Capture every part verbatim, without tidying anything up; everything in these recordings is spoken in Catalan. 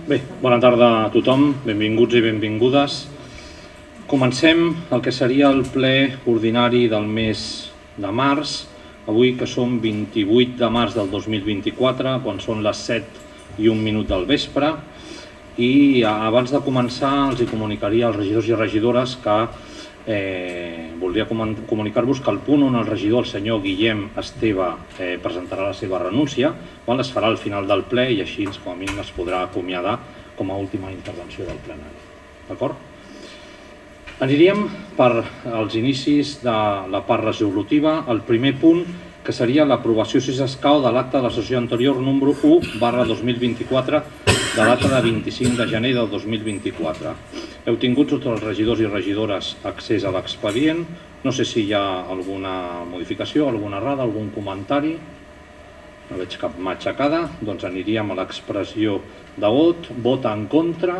Bé, bona tarda a tothom, benvinguts i benvingudes. Comencem el que seria el ple ordinari del mes de març, avui que som vint-i-vuit de març del dos mil vint-i-quatre, quan són les set i un minut del vespre, i abans de començar els comunicaria als regidors i regidores que eh, voldria comunicar-vos que el punt on el regidor, el senyor Guillem Esteve, eh, presentarà la seva renúncia, quan es farà al final del ple i així com a mínim es podrà acomiadar com a última intervenció del plenari. D'acord? Aniríem per als inicis de la part resolutiva. El primer punt, que seria l'aprovació, si s'escau, de l'acte de la sessió anterior número u barra dos mil vint-i-quatre, de data de vint-i-cinc de gener del dos mil vint-i-quatre. Heu tingut tots els regidors i regidores accés a l'expedient. No sé si hi ha alguna modificació, alguna errada, algun comentari. No veig cap mà aixecada. Doncs aniríem a l'expressió de vot. Vot en contra.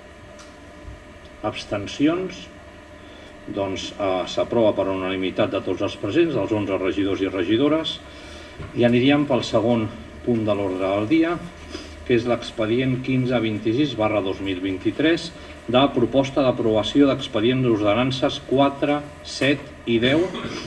Abstencions. Doncs s'aprova per unanimitat de tots els presents, dels onze regidors i regidores. I aniríem pel segon punt de l'ordre del dia, que és l'expedient quinze vint-i-sis barra dos mil vint-i-tres de proposta d'aprovació d'expedient d'ordenances quatre, set i deu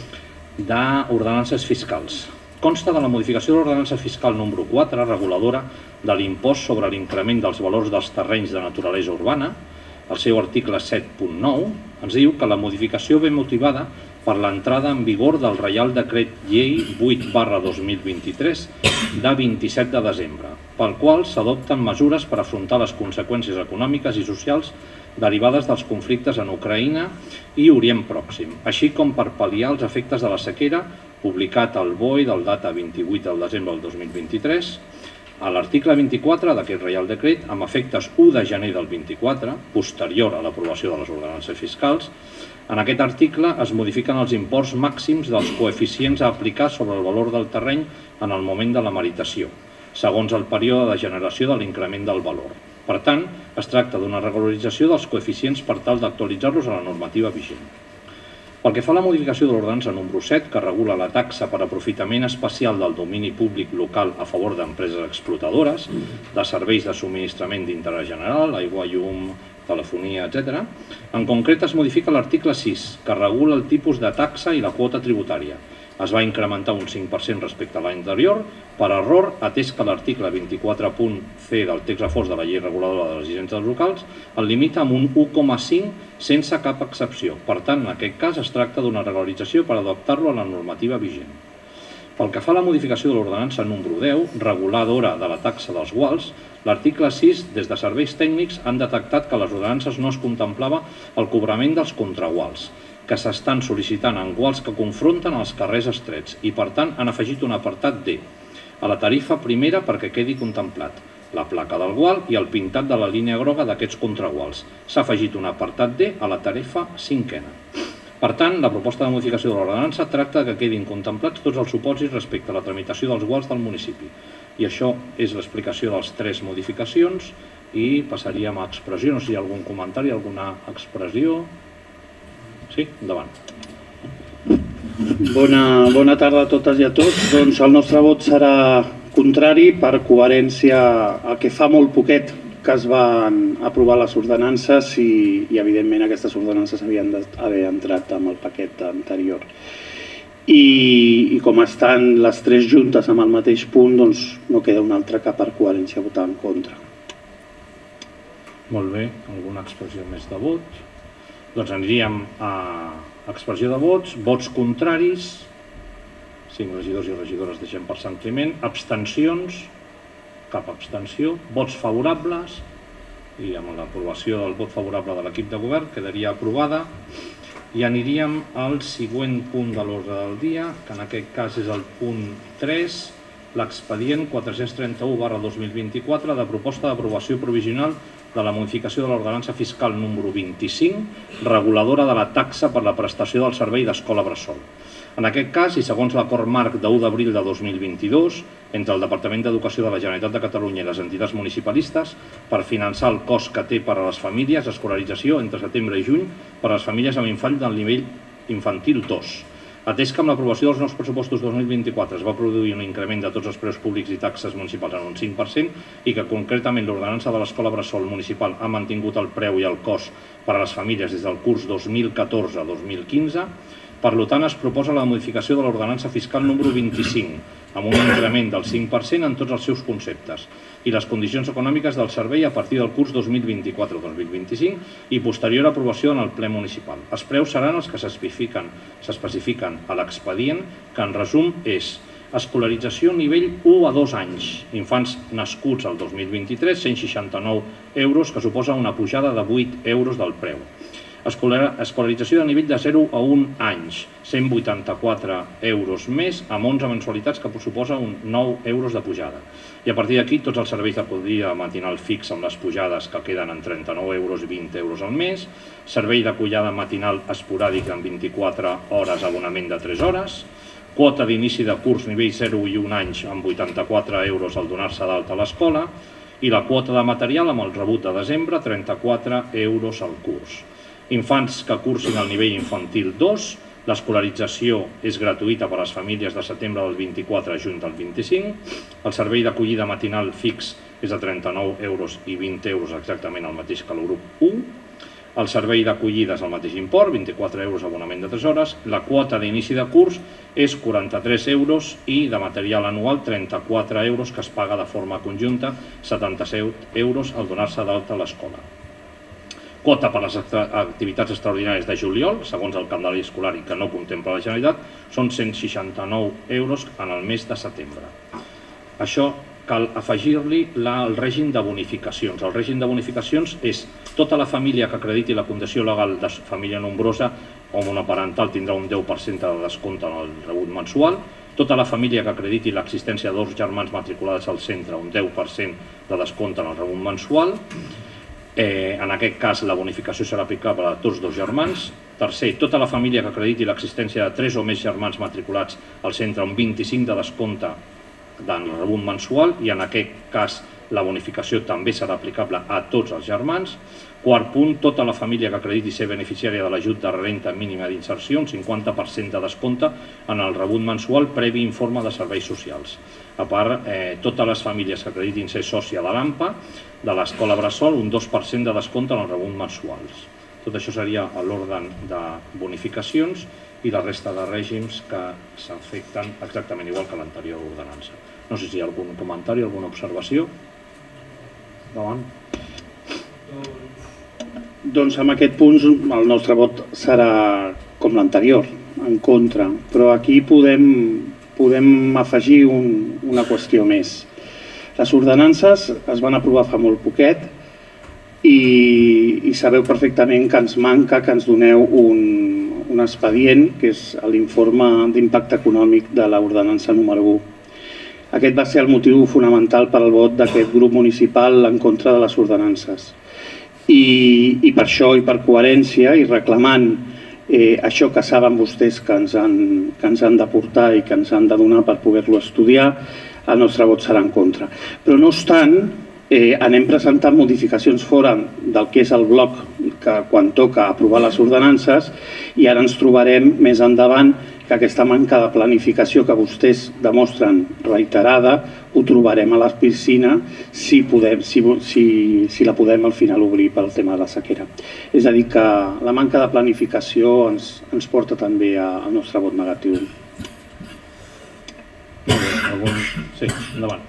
d'ordenances fiscals. Consta de la modificació de l'ordenança fiscal número quatre, reguladora de l'impost sobre l'increment dels valors dels terrenys de naturalesa urbana. El seu article set punt nou ens diu que la modificació ve motivada per l'entrada en vigor del Reial Decret Llei vuit barra dos mil vint-i-tres de vint-i-set de desembre, pel qual s'adopten mesures per afrontar les conseqüències econòmiques i socials derivades dels conflictes en Ucraïna i Orient Pròxim, així com per pal·liar els efectes de la sequera, publicat al B O E del data vint-i-vuit de desembre del dos mil vint-i-tres, a l'article vint-i-quatre d'aquest Reial Decret, amb efectes u de gener del vint-i-quatre, posterior a l'aprovació de les ordenances fiscals. En aquest article es modifiquen els imports màxims dels coeficients a aplicar sobre el valor del terreny en el moment de la meritació, segons el període de generació de l'increment del valor. Per tant, es tracta d'una regularització dels coeficients per tal d'actualitzar-los a la normativa vigent. Pel que fa a la modificació de l'ordenança número set, que regula la taxa per aprofitament especial del domini públic local a favor d'empreses explotadores, de serveis de subministrament d'interès general, aigua, llum, telefonia, etcètera, en concret es modifica l'article sis, que regula el tipus de taxa i la quota tributària. Es va incrementar un cinc per cent respecte a l'any anterior, per error, atès que l'article vint-i-quatre punt c del text refós de la llei reguladora de les llicències locals el limita amb un u coma cinc sense cap excepció. Per tant, en aquest cas es tracta d'una regularització per adaptar-lo a la normativa vigent. Pel que fa a la modificació de l'ordenança número deu, reguladora de la taxa dels guals, l'article sis, des de serveis tècnics, han detectat que a les ordenances no es contemplava el cobrament dels contraguals, que s'estan sol·licitant en guals que confronten els carrers estrets i, per tant, han afegit un apartat D a la tarifa primera perquè quedi contemplat la placa del gual i el pintat de la línia groga d'aquests contraguals. S'ha afegit un apartat D a la tarifa cinquena. Per tant, la proposta de modificació de l'ordenança tracta que quedin contemplats tots els supòsits respecte a la tramitació dels guals del municipi. I això és l'explicació de les tres modificacions i passaríem a expressió. No sé si hi ha algun comentari, alguna expressió. Sí, endavant. Bona, bona tarda a totes i a tots. Doncs el nostre vot serà contrari per coherència a que fa molt poquet que es van aprovar les ordenances i, i evidentment aquestes ordenances havien d'haver entrat amb el paquet anterior. I, i com estan les tres juntes amb el mateix punt, doncs no queda un altre que per coherència votar en contra. Molt bé, alguna expressió més de vot? Doncs aniríem a expressió de vots. Vots contraris, cinc regidors i regidores deixem per Sant Climent. Abstencions, cap abstenció. Vots favorables, i amb l'aprovació del vot favorable de l'equip de govern quedaria aprovada. I aniríem al següent punt de l'ordre del dia, que en aquest cas és el punt tres, l'expedient quatre-cents trenta-u barra dos mil vint-i-quatre de proposta d'aprovació provisional de la modificació de l'ordenança fiscal número vint-i-cinc, reguladora de la taxa per la prestació del servei d'escola bressol. En aquest cas, i segons l'acord marc de u d'abril de dos mil vint-i-dos, entre el Departament d'Educació de la Generalitat de Catalunya i les entitats municipalistes, per finançar el cost que té per a les famílies l'escolarització entre setembre i juny per a les famílies amb infants del nivell infantil dos. Atès que amb l'aprovació dels nous pressupostos dos mil vint-i-quatre es va produir un increment de tots els preus públics i taxes municipals en un cinc per cent i que concretament l'ordenança de l'escola bressol municipal ha mantingut el preu i el cost per a les famílies des del curs dos mil catorze dos mil quinze, per tant es proposa la modificació de l'ordenança fiscal número vint-i-cinc, amb un increment del cinc per cent en tots els seus conceptes i les condicions econòmiques del servei a partir del curs dos mil vint-i-quatre dos mil vint-i-cinc i posterior aprovació en el ple municipal. Els preus seran els que s'especifiquen a l'expedient, que en resum és escolarització nivell u a dos anys, infants nascuts el dos mil vint-i-tres, cent seixanta-nou euros, que suposa una pujada de vuit euros del preu. Escolarització de nivell de zero a un anys, cent vuitanta-quatre euros més, amb onze mensualitats, que suposa nou euros de pujada. I a partir d'aquí, tots els serveis d'acollida matinal fix amb les pujades que queden en trenta-nou euros i vint euros al mes, servei d'acollida matinal esporàdic en vint-i-quatre hores, abonament de tres hores, quota d'inici de curs nivell zero i un anys amb vuitanta-quatre euros al donar-se d'alta a l'escola i la quota de material amb el rebut de desembre, trenta-quatre euros al curs. Infants que cursin al nivell infantil dos, l'escolarització és gratuïta per a les famílies de setembre del vint-i-quatre a juny del vint-i-cinc, el servei d'acollida matinal fix és de trenta-nou euros i vint euros, exactament el mateix que el grup u, el servei d'acollida és el mateix import, vint-i-quatre euros abonament de tres hores, la quota d'inici de curs és quaranta-tres euros i de material anual trenta-quatre euros que es paga de forma conjunta, setanta-set euros al donar-se d'alta a l'escola. Quota per a les activitats extraordinàries de juliol, segons el calendari escolar i que no contempla la Generalitat, són cent seixanta-nou euros en el mes de setembre. Això cal afegir-li el règim de bonificacions. El règim de bonificacions és tota la família que acrediti la condició legal de família nombrosa o monoparental tindrà un deu per cent de descompte en el rebut mensual, tota la família que acrediti l'existència de dos germans matriculats al centre, un deu per cent de descompte en el rebut mensual. En aquest cas, la bonificació serà aplicable a tots dos germans. Tercer, tota la família que acrediti l'existència de tres o més germans matriculats al centre, un vint-i-cinc de descompte del rebut mensual, i en aquest cas la bonificació també serà aplicable a tots els germans. Quart punt, tota la família que acrediti ser beneficiària de l'ajut de renda mínima d'inserció, un cinquanta per cent de descompte en el rebut mensual previ informe de serveis socials. A part, totes les famílies que acreditin ser sòcia de l'AMPA, de l'escola bressol, un dos per cent de descompte en els rebuts mensuals. Tot això seria l'ordre de bonificacions i la resta de règims que s'afecten exactament igual que l'anterior ordenança. No sé si hi ha algun comentari, alguna observació. Endavant. Doncs en aquest punt el nostre vot serà com l'anterior, en contra, però aquí podem, podem afegir un, una qüestió més. Les ordenances es van aprovar fa molt poquet i, i sabeu perfectament que ens manca que ens doneu un, un expedient, que és l'informe d'impacte econòmic de l'ordenança número u. Aquest va ser el motiu fonamental per al vot d'aquest grup municipal en contra de les ordenances. I, i per això, i per coherència, i reclamant eh, això que saben vostès que ens, han, que ens han de portar i que ens han de donar per poder-lo estudiar, el nostre vot serà en contra. Però no obstant, eh, anem presentant modificacions fora del que és el bloc que quan toca aprovar les ordenances, i ara ens trobarem més endavant que aquesta manca de planificació que vostès demostren reiterada ho trobarem a la piscina si, podem, si, si, si la podem al final obrir pel tema de la sequera. És a dir, que la manca de planificació ens, ens porta també al nostre vot negatiu. Algun... Sí, endavant.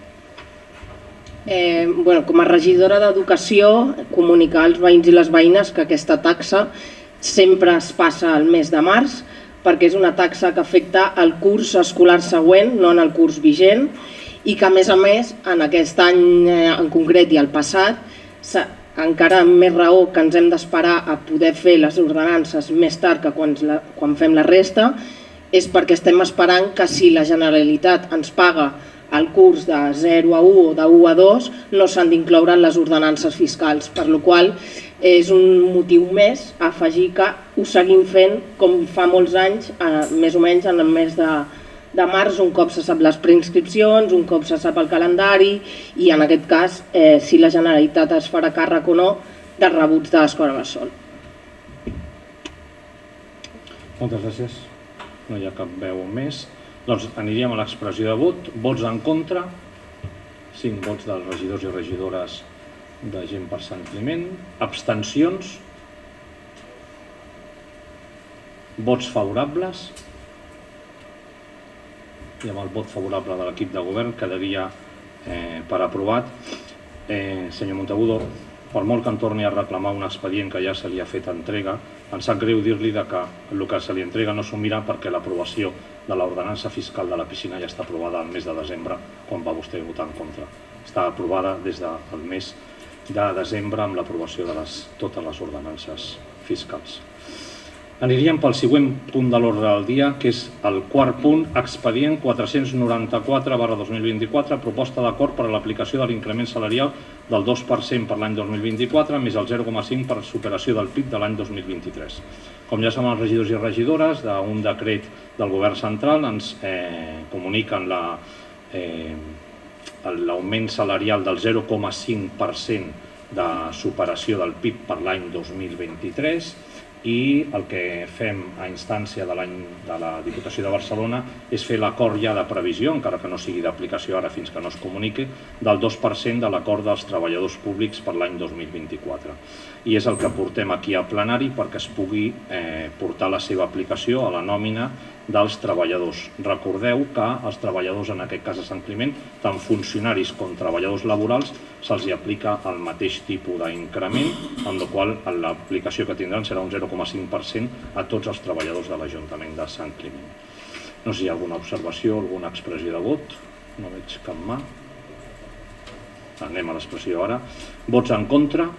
Eh, bueno, com a regidora d'Educació, comunicar als veïns i les veïnes que aquesta taxa sempre es passa al mes de març, perquè és una taxa que afecta el curs escolar següent, no en el curs vigent, i que a més a més, en aquest any en concret i el passat, encara amb més raó que ens hem d'esperar a poder fer les ordenances més tard que quan, quan fem la resta, és perquè estem esperant que si la Generalitat ens paga el curs de zero a u o de u a dos no s'han d'incloure en les ordenances fiscals, per la qual cosa és un motiu més a afegir que ho seguim fent com fa molts anys, més o menys en el mes de, de març, un cop se sap les preinscripcions, un cop se sap el calendari i en aquest cas eh, si la Generalitat es farà càrrec o no dels rebuts de l'escola bressol. Moltes gràcies. no hi ha cap veu més. Doncs aniríem a l'expressió de vot. Vots en contra, cinc vots dels regidors i regidores de Gent per Sant Climent. Abstencions, vots favorables, i amb el vot favorable de l'equip de govern quedaria eh, per aprovat. Eh, senyor Monteagudo, per molt que en torni a reclamar un expedient que ja se li ha fet entrega, em sap greu dir-li que el que se li entrega no s'ho mira perquè l'aprovació de l'ordenança fiscal de la piscina ja està aprovada al mes de desembre, quan va vostè votar en contra. Està aprovada des del mes de desembre amb l'aprovació de les, totes les ordenances fiscals. Aniríem pel següent punt de l'ordre del dia, que és el quart punt, expedient quatre-cents noranta-quatre barra dos mil vint-i-quatre, proposta d'acord per a l'aplicació de l'increment salarial del dos per cent per l'any dos mil vint-i-quatre, més el zero coma cinc per superació del P I B de l'any dos mil vint-i-tres. Com ja saben els regidors i regidores, d'un decret del govern central ens eh, comuniquen l'augment eh, salarial del zero coma cinc per cent de superació del P I B per l'any dos mil vint-i-tres, i el que fem a instància de la Diputació de Barcelona és fer l'acord ja de previsió, encara que no sigui d'aplicació ara fins que no es comuniqui, del dos per cent de l'acord dels treballadors públics per l'any dos mil vint-i-quatre. I és el que portem aquí al plenari perquè es pugui eh, portar la seva aplicació a la nòmina dels treballadors. Recordeu que els treballadors, en aquest cas a Sant Climent, tant funcionaris com treballadors laborals, se'ls aplica el mateix tipus d'increment, amb la qual cosa l'aplicació que tindran serà un zero coma cinc per cent a tots els treballadors de l'Ajuntament de Sant Climent. No sé si hi ha alguna observació, alguna expressió de vot. No veig cap mà. Anem a l'expressió ara. Vots en contra?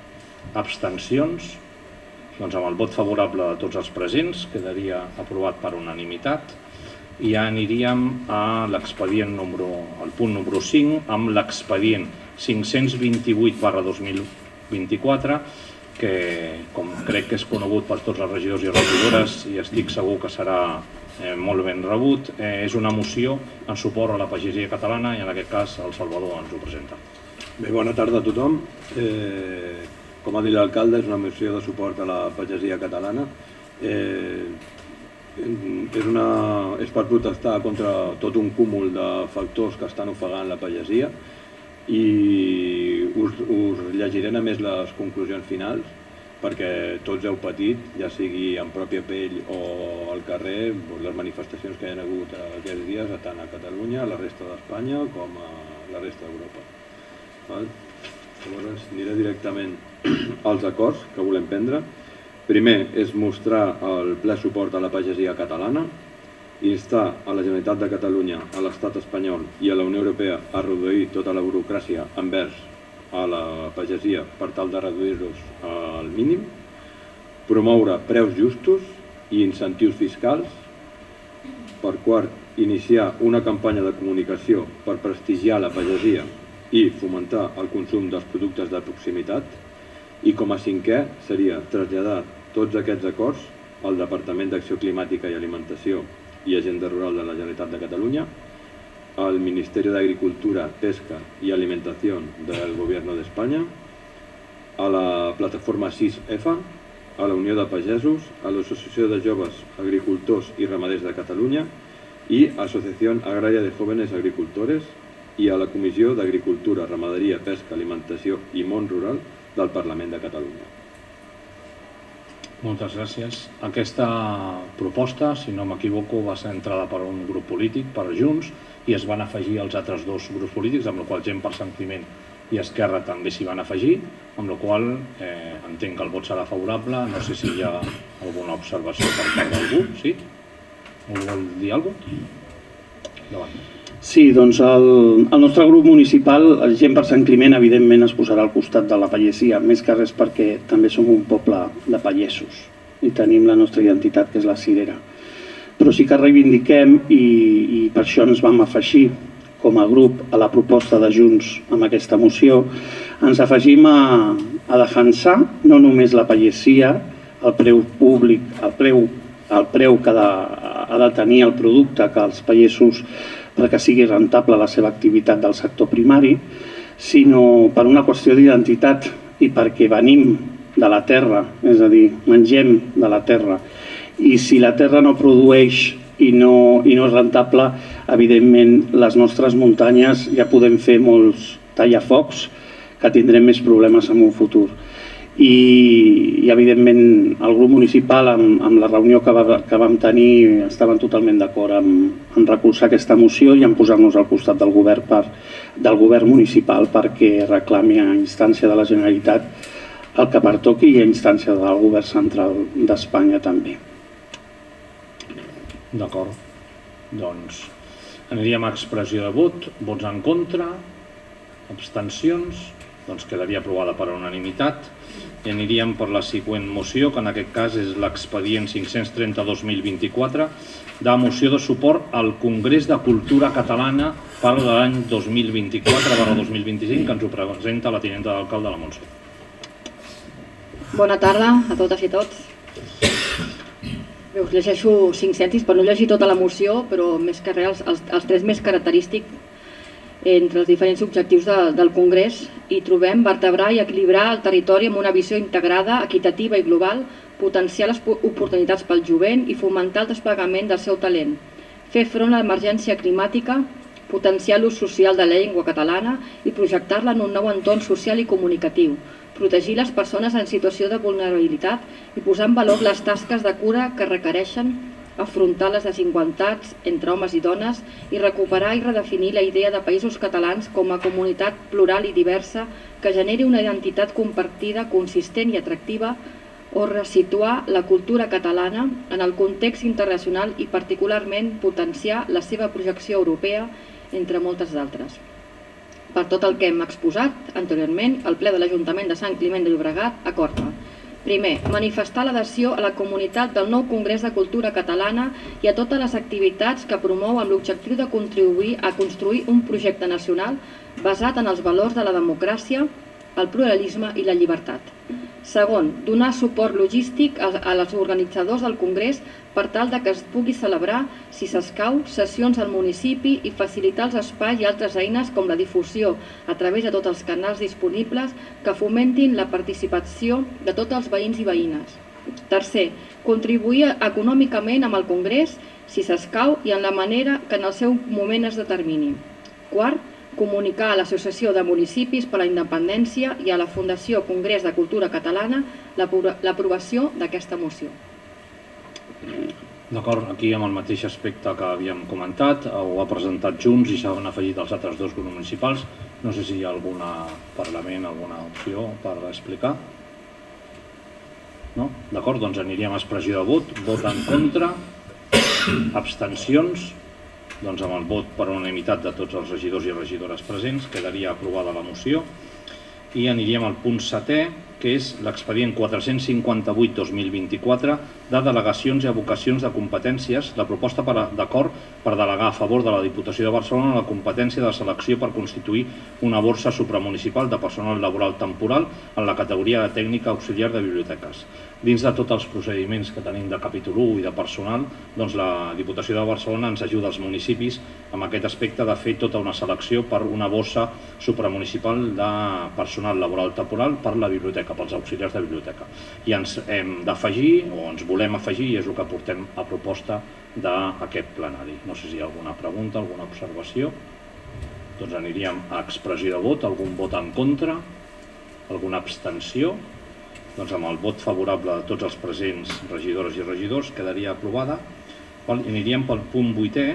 Abstencions? Doncs amb el vot favorable de tots els presents quedaria aprovat per unanimitat. I ja aniríem a l'expedient número, al punt número cinc, amb l'expedient cinc-cents vint-i-vuit barra dos mil vint-i-quatre, que com crec que és conegut per tots els regidors i regidores i estic segur que serà eh, molt ben rebut, eh, és una moció en suport a la pagesia catalana i en aquest cas el Salvador ens ho presenta. Bé, bona tarda a tothom. Eh, com ha dit l'alcalde, és una moció de suport a la pagesia catalana. Eh, és, una, és per protestar contra tot un cúmul de factors que estan ofegant la pagesia i us, us llegiré només les conclusions finals perquè tots heu patit, ja sigui en pròpia pell o al carrer, les manifestacions que hi ha hagut aquests dies tant a Catalunya, a la resta d'Espanya com a la resta d'Europa. Val? Llavors aniré directament als acords que volem prendre. Primer és mostrar el ple suport a la pagesia catalana, instar a la Generalitat de Catalunya, a l'Estat espanyol i a la Unió Europea a reduir tota la burocràcia envers a la pagesia per tal de reduir-los al mínim, promoure preus justos i incentius fiscals. Per quart, iniciar una campanya de comunicació per prestigiar la pagesia i fomentar el consum dels productes de proximitat. I com a cinquè seria traslladar tots aquests acords al Departament d'Acció Climàtica i Alimentació i Agenda Rural de la Generalitat de Catalunya, al Ministeri d'Agricultura, Pesca i Alimentació del Gobierno d'Espanya, a la plataforma sis F, a la Unió de Pagesos, a l'Associació de Joves Agricultors i Ramaders de Catalunya i Associació Agrària de Jóvenes Agricultores i a la Comissió d'Agricultura, Ramaderia, Pesca, Alimentació i Món Rural del Parlament de Catalunya. Moltes gràcies. Aquesta proposta, si no m'equivoco, va ser entrada per un grup polític, per Junts, i es van afegir els altres dos grups polítics, amb la qual Gent per Sant Climent i Esquerra també s'hi van afegir, amb la qual eh, entenc que el vot serà favorable. No sé si hi ha alguna observació per part d'algú. Sí? Algú vol dir alguna cosa? Endavant. Sí, doncs el, el nostre grup municipal, el Gent per Sant Climent, evidentment es posarà al costat de la pagesia, més que res perquè també som un poble de pagesos i tenim la nostra identitat, que és la cirera. Però sí que reivindiquem, i, i per això ens vam afegir com a grup a la proposta de Junts amb aquesta moció, ens afegim a, a defensar no només la pagesia, el preu públic, el preu, el preu que ha de, ha de tenir el producte que els pagesos perquè sigui rentable la seva activitat del sector primari, sinó per una qüestió d'identitat i perquè venim de la terra, és a dir, mengem de la terra i si la terra no produeix i no, i no és rentable, evidentment les nostres muntanyes ja podem fer molts tallafocs que tindrem més problemes en un futur. I, i evidentment el grup municipal amb, amb la reunió que, va, que vam tenir estaven totalment d'acord en, en recolzar aquesta moció i en posar-nos al costat del govern, per, del govern municipal perquè reclami a instància de la Generalitat el que pertoqui i a instància del govern central d'Espanya també. D'acord. Doncs aniríem a expressió de vot, vots en contra, abstencions, doncs quedaria aprovada per unanimitat. I aniríem per la següent moció, que en aquest cas és l'expedient cinc-cents trenta-dos mil vint-i-quatre de moció de suport al Congrés de Cultura Catalana per l'any dos mil vint-i-quatre barra dos mil vint-i-cinc, que ens ho presenta la tinenta d'alcalde de la Montse. Bona tarda a totes i tots. Bé, us llegeixo cinc cèntims per no llegir tota la moció, però més que res els, els tres més característics entre els diferents objectius de, del Congrés. Hi trobem vertebrar i equilibrar el territori amb una visió integrada, equitativa i global, potenciar les oportunitats pel jovent i fomentar el desplegament del seu talent, fer front a l'emergència climàtica, potenciar l'ús social de la llengua catalana i projectar-la en un nou entorn social i comunicatiu, protegir les persones en situació de vulnerabilitat i posar en valor les tasques de cura que requereixen afrontar les desigualtats entre homes i dones i recuperar i redefinir la idea de països catalans com a comunitat plural i diversa que generi una identitat compartida, consistent i atractiva o resituar la cultura catalana en el context internacional i particularment potenciar la seva projecció europea, entre moltes d'altres. Per tot el que hem exposat anteriorment, el ple de l'Ajuntament de Sant Climent de Llobregat acorda: primer, manifestar l'adhesió a la comunitat del nou Congrés de Cultura Catalana i a totes les activitats que promou amb l'objectiu de contribuir a construir un projecte nacional basat en els valors de la democràcia, el pluralisme i la llibertat. Segon, donar suport logístic als organitzadors del Congrés per tal que es pugui celebrar, si s'escau, sessions al municipi i facilitar els espais i altres eines com la difusió a través de tots els canals disponibles que fomentin la participació de tots els veïns i veïnes. Tercer, contribuir econòmicament amb el Congrés, si s'escau, i en la manera que en el seu moment es determini. Quart, comunicar a l'Associació de Municipis per la Independència i a la Fundació Congrés de Cultura Catalana l'aprovació d'aquesta moció. D'acord, aquí amb el mateix aspecte que havíem comentat, ho ha presentat junts i s'han afegit els altres dos grups municipals. No sé si hi ha algun parlament, alguna opció per explicar. No? D'acord, doncs aniríem a expressió de vot. Vot en contra, abstencions. Doncs amb el vot per unanimitat de tots els regidors i regidores presents quedaria aprovada la moció. I aniríem al punt setè, que és l'expedient quatre-cents cinquanta-vuit barra dos mil vint-i-quatre de delegacions i abocacions de competències, la proposta d'acord per delegar a favor de la Diputació de Barcelona la competència de selecció per constituir una borsa supramunicipal de personal laboral temporal en la categoria de tècnica auxiliar de biblioteques. Dins de tots els procediments que tenim de capítol u i de personal, doncs la Diputació de Barcelona ens ajuda als municipis amb aquest aspecte de fer tota una selecció per una borsa supramunicipal de personal laboral temporal per la biblioteca, pels auxiliars de biblioteca. I ens hem d'afegir, o ens volem afegir, i és el que portem a proposta d'aquest plenari. No sé si hi ha alguna pregunta, alguna observació. Doncs aniríem a expressió de vot, algun vot en contra, alguna abstenció. Doncs amb el vot favorable de tots els presents, regidores i regidors, quedaria aprovada. I aniríem pel punt vuitè.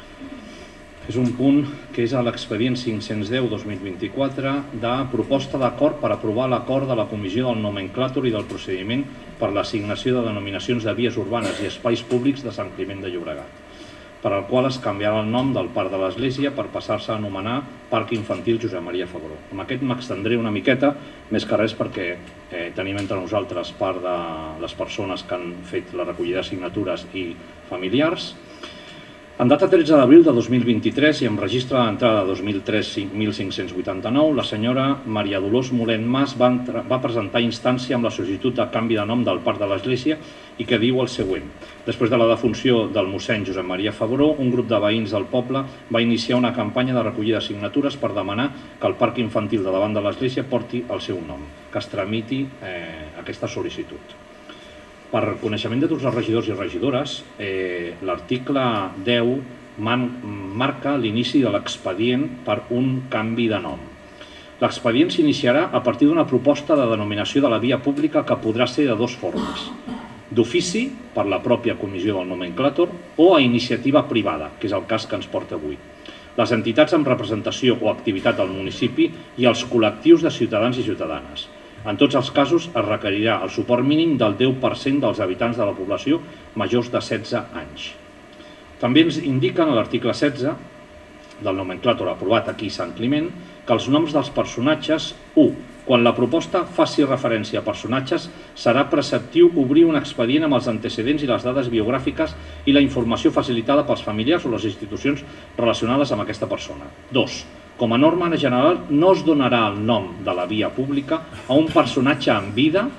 És un punt que és a l'expedient cinc-cents deu barra dos mil vint-i-quatre de proposta d'acord per aprovar l'acord de la Comissió del Nomenclàtor i del Procediment per l'assignació de denominacions de vies urbanes i espais públics de Sant Climent de Llobregat, per al qual es canviarà el nom del Parc de l'Església per passar-se a anomenar Parc Infantil Josep Maria Febró. Amb aquest m'extendré una miqueta, més que res perquè eh, tenim entre nosaltres part de les persones que han fet la recollida de signatures i familiars. En data tretze d'abril de dos mil vint-i-tres i amb registre d'entrada de dos mil tres mil cinc-cents vuitanta-nou, la senyora Maria Dolors Molent Mas va, va presentar instància amb la sol·licitud de canvi de nom del Parc de l'Església i que diu el següent. Després de la defunció del mossèn Josep Maria Febró, un grup de veïns del poble va iniciar una campanya de recollida de signatures per demanar que el Parc Infantil de davant de l'Església porti el seu nom, que es tramiti eh, aquesta sol·licitud. Per coneixement de tots els regidors i regidores, l'article deu marca l'inici de l'expedient per un canvi de nom. L'expedient s'iniciarà a partir d'una proposta de denominació de la via pública que podrà ser de dues formes: d'ofici, per la pròpia comissió del nomenclàtor, o a iniciativa privada, que és el cas que ens porta avui. Les entitats amb representació o activitat al municipi i els col·lectius de ciutadans i ciutadanes. En tots els casos es requerirà el suport mínim del deu per cent dels habitants de la població majors de setze anys. També ens indiquen a l'article setze del nomenclàtor aprovat aquí a Sant Climent que els noms dels personatges, u. Quan la proposta faci referència a personatges, serà preceptiu obrir un expedient amb els antecedents i les dades biogràfiques i la informació facilitada pels familiars o les institucions relacionades amb aquesta persona. dos. Com a norma general, no es donarà el nom de la via pública a un personatge en vida,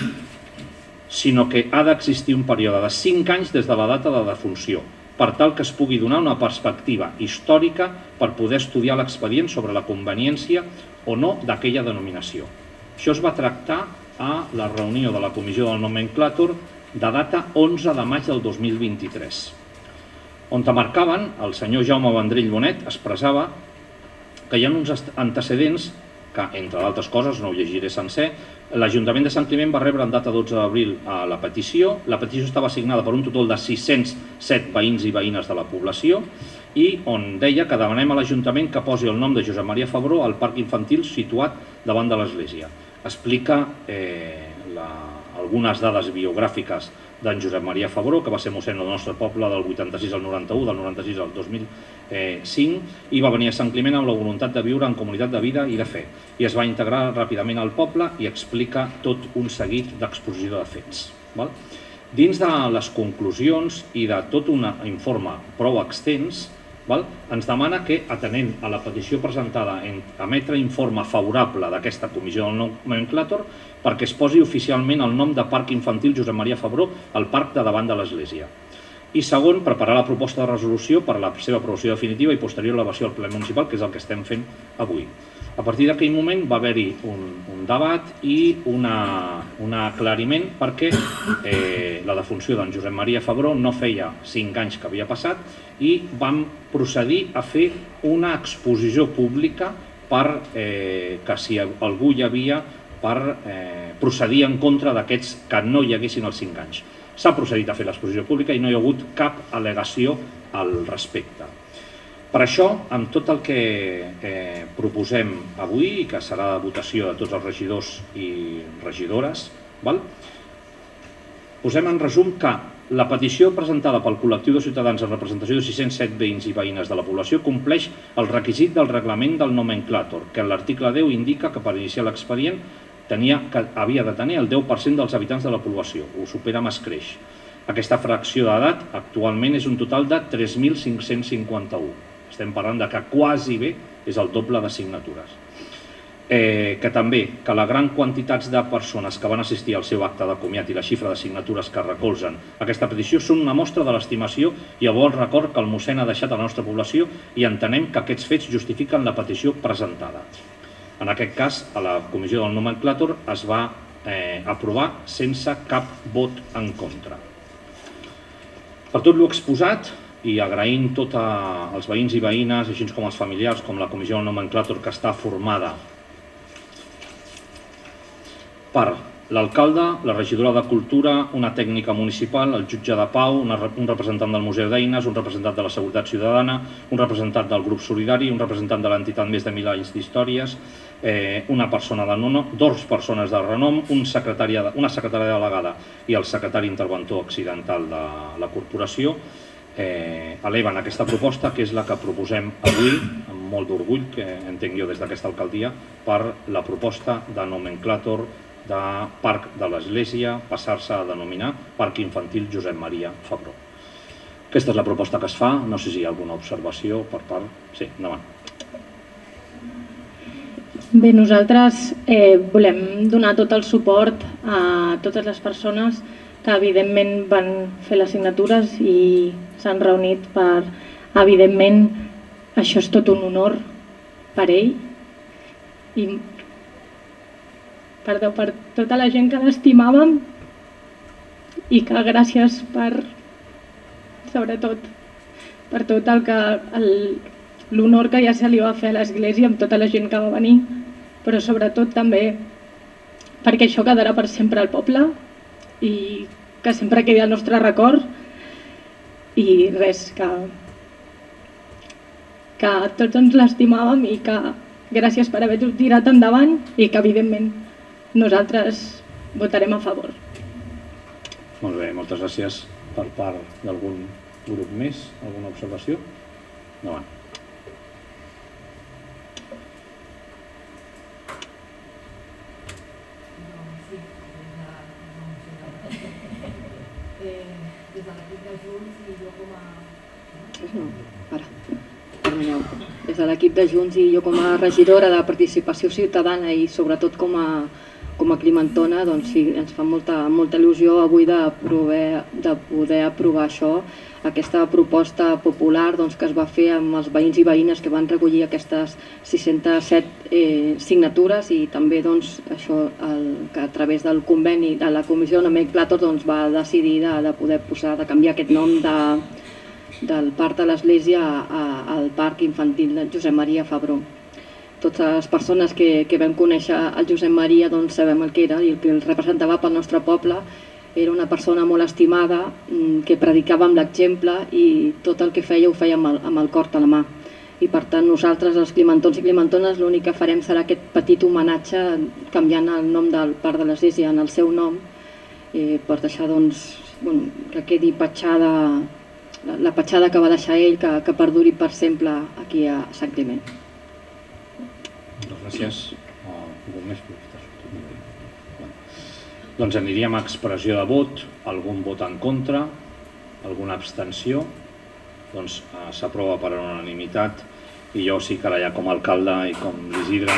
sinó que ha d'existir un període de cinc anys des de la data de defunció, per tal que es pugui donar una perspectiva històrica per poder estudiar l'expedient sobre la conveniència o no d'aquella denominació. Això es va tractar a la reunió de la Comissió del Nomenclàtor de data onze de maig del dos mil vint-i-tres, on marcaven, el senyor Jaume Vendrell Bonet expressava que hi ha uns antecedents que, entre d'altres coses, no ho llegiré sencer, l'Ajuntament de Sant Climent va rebre en data dotze d'abril la petició. La petició estava signada per un total de sis-cents set veïns i veïnes de la població i on deia que demanem a l'Ajuntament que posi el nom de Josep Maria Fabró al parc infantil situat davant de l'església. Explica algunes dades biogràfiques d'en Josep Maria Fabró, que va ser mossèn del nostre poble del vuitanta-sis al noranta-u, del noranta-sis al dos mil cinc, i va venir a Sant Climent amb la voluntat de viure en comunitat de vida i de fe. I es va integrar ràpidament al poble i explica tot un seguit d'exposició de fets. Dins de les conclusions i de tot un informe prou extens, ens demana que, atenent a la petició presentada en emetre informe favorable d'aquesta comissió del nomenclàtor, perquè es posi oficialment el nom de Parc Infantil Josep Maria Fabró al parc de davant de l'església. I segon, preparar la proposta de resolució per a la seva aprovació definitiva i posterior elevació al ple municipal, que és el que estem fent avui. A partir d'aquell moment va haver-hi un debat i un aclariment perquè la defunció d'en Josep Maria Fabró no feia cinc anys que havia passat i vam procedir a fer una exposició pública perquè si algú hi havia per procedir en contra d'aquests que no hi haguessin els cinc anys. S'ha procedit a fer l'exposició pública i no hi ha hagut cap al·legació al respecte. Per això, amb tot el que proposem avui, que serà de votació de tots els regidors i regidores, posem en resum que la petició presentada pel col·lectiu de ciutadans en representació de sis-cents set veïns i veïnes de la població compleix el requisit del reglament del nomenclàtor, que en l'article deu indica que per iniciar l'expedient havia de tenir el deu per cent dels habitants de la població, ho supera amb escreix. Aquesta fracció d'edat actualment és un total de tres mil cinc-cents cinquanta-u. Estem parlant que quasi bé és el doble de signatures. Que també que la gran quantitat de persones que van assistir al seu acte de comiat i la xifra de signatures que recolzen aquesta petició són una mostra de l'estimació i el bon record que el mossèn ha deixat a la nostra població i entenem que aquests fets justifiquen la petició presentada. En aquest cas, a la comissió del nomenclàtor es va aprovar sense cap vot en contra. Per tot l'exposat, i agraint tots els veïns i veïnes, així com els familiars, com la comissió del nomenclàtor que està formada per l'alcalde, la regidora de Cultura, una tècnica municipal, el jutge de pau, un representant del Museu d'Eines, un representant de la Seguretat Ciutadana, un representant del grup Solidari, un representant de l'entitat Més de Mil Anys d'Històries, una persona de renom, dues persones de renom, una secretària delegada i el secretari interventor accidental de la corporació, eleven aquesta proposta, que és la que proposem avui, amb molt d'orgull, que entenc jo des d'aquesta alcaldia, per la proposta de nomenclàtor de Parc de l'Església, passar-se a denominar Parc Infantil Josep Maria Fabró. Aquesta és la proposta que es fa, no sé si hi ha alguna observació per part... Sí, endavant. Bé, nosaltres volem donar tot el suport a totes les persones que evidentment van fer les signatures i s'han reunit per, evidentment, això és tot un honor per ell i perdó, per tota la gent que l'estimàvem i que gràcies per, sobretot, per tot el que l'honor que ja se li va fer a l'església amb tota la gent que va venir, però sobretot també perquè això quedarà per sempre al poble i que sempre quedi el nostre record i res, que, que tots ens l'estimàvem i que gràcies per haver-ho tirat endavant i que evidentment nosaltres votarem a favor. Molt bé, moltes gràcies. Per part d'algun grup més, alguna observació? Endavant. Des de l'equip de Junts i jo com a... No, ara, perdoneu. Des de l'equip de Junts i jo com a regidora de Participació Ciutadana i sobretot com a, com a climentona, doncs sí, ens fa molta, molta il·lusió avui de poder, de poder aprovar això, aquesta proposta popular doncs, que es va fer amb els veïns i veïnes que van recollir aquestes sis-centes set eh, signatures i també doncs, això, el, que a través del conveni de la Comissió Nomec Platos doncs, va decidir de, de poder posar, de canviar aquest nom de, del Parc de l'Església al Parc Infantil de Josep Maria Fabró. Totes les persones que, que vam conèixer el Josep Maria doncs, sabem el que era i el que el representava pel nostre poble. Era una persona molt estimada, que predicava amb l'exemple i tot el que feia ho feia amb el, amb el cor a la mà. I per tant nosaltres, els climentons i climentones, l'únic que farem serà aquest petit homenatge canviant el nom del Parc de l'Església en el seu nom eh, per deixar doncs, bueno, que quedi petjada, la, la petjada que va deixar ell, que, que perduri per sempre aquí a Sant Climent. Gràcies. Algú més? Doncs aniríem a expressió de vot, algun vot en contra, alguna abstenció, doncs s'aprova per unanimitat i jo sí que ara ja com a alcalde i com l'Isidre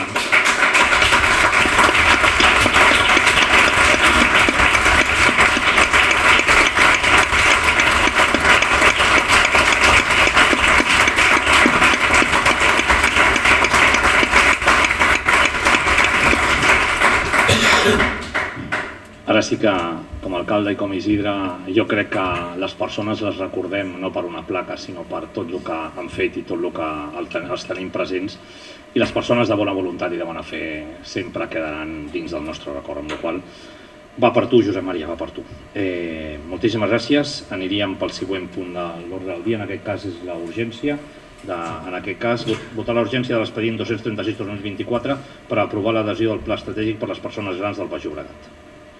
Ara sí que, com a alcalde i com a Isidre, jo crec que les persones les recordem no per una placa, sinó per tot el que han fet i tot el que els tenim presents. I les persones de bona voluntat i de bona fe sempre quedaran dins del nostre record, amb la qual va per tu, Josep Maria, va per tu. Eh, moltíssimes gràcies. Aniríem pel següent punt de l'ordre del dia, en aquest cas és la urgència. De, en aquest cas, votar la urgència de l'expedient dos-cents trenta-sis dos mil vint-i-quatre per aprovar l'adhesió del Pla Estratègic per a les persones grans del Baix Llobregat.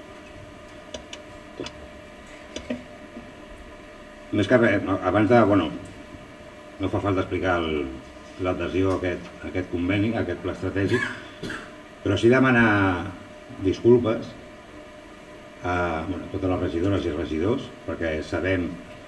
Més que res, abans de... Bueno, no fa falta explicar l'adhesió a aquest, a aquest conveni, a aquest pla estratègic, però sí demanar disculpes a bueno, totes les regidores i regidors, perquè sabem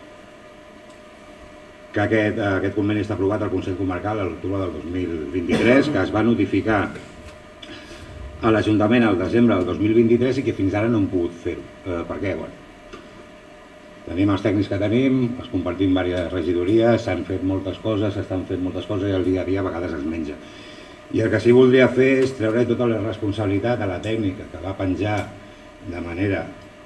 que aquest, aquest conveni està aprovat al Consell Comarcal a l'octubre del dos mil vint-i-tres, que es va notificar a l'Ajuntament al desembre del dos mil vint-i-tres i que fins ara no hem pogut fer-ho. Eh, per què? Bueno, tenim els tècnics que tenim, els compartim diverses regidories, s'han fet moltes coses, s'estan fent moltes coses i el dia a dia a vegades es menja. I el que sí voldria fer és treure tota la responsabilitat a la tècnica que va penjar de manera